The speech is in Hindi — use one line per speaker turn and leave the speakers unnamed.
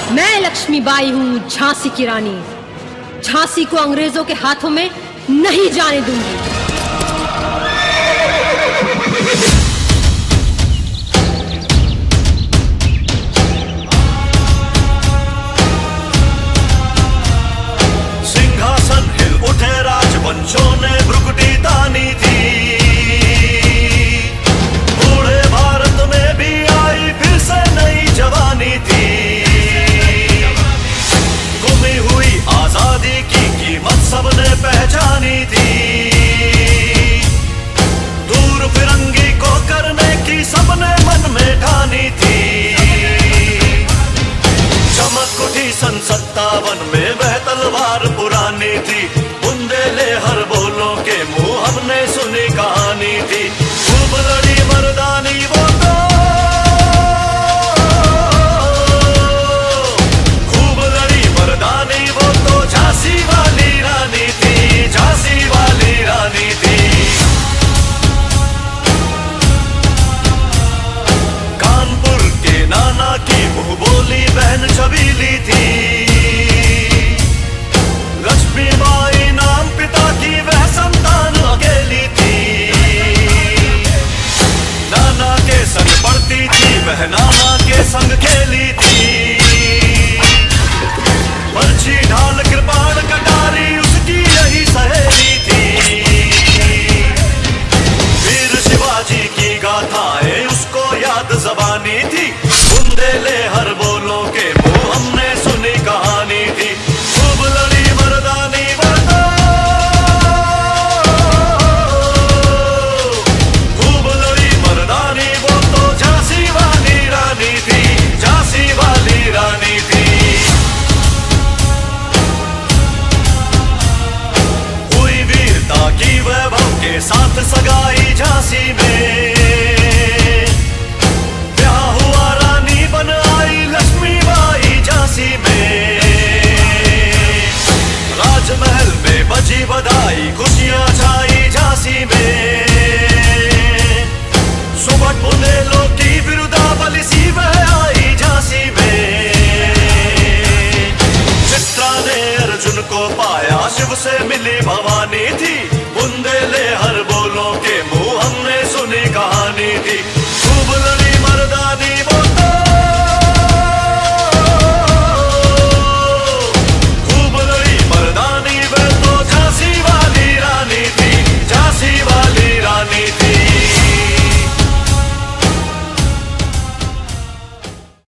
मैं लक्ष्मीबाई हूँ, झांसी की रानी। झांसी को अंग्रेजों के हाथों में नहीं जाने दूंगी।
सिंहासन हिल उठे, राजवंशों ने भ्रुकुटी तानी थी। बूढ़े भारत में भी आई फिर से नई जवानी थी। गुमी हुई आजादी की कीमत सबने पहचानी थी। दूर फिरंगी को करने की सबने मन में ठानी थी। चमक उठी सन 57 में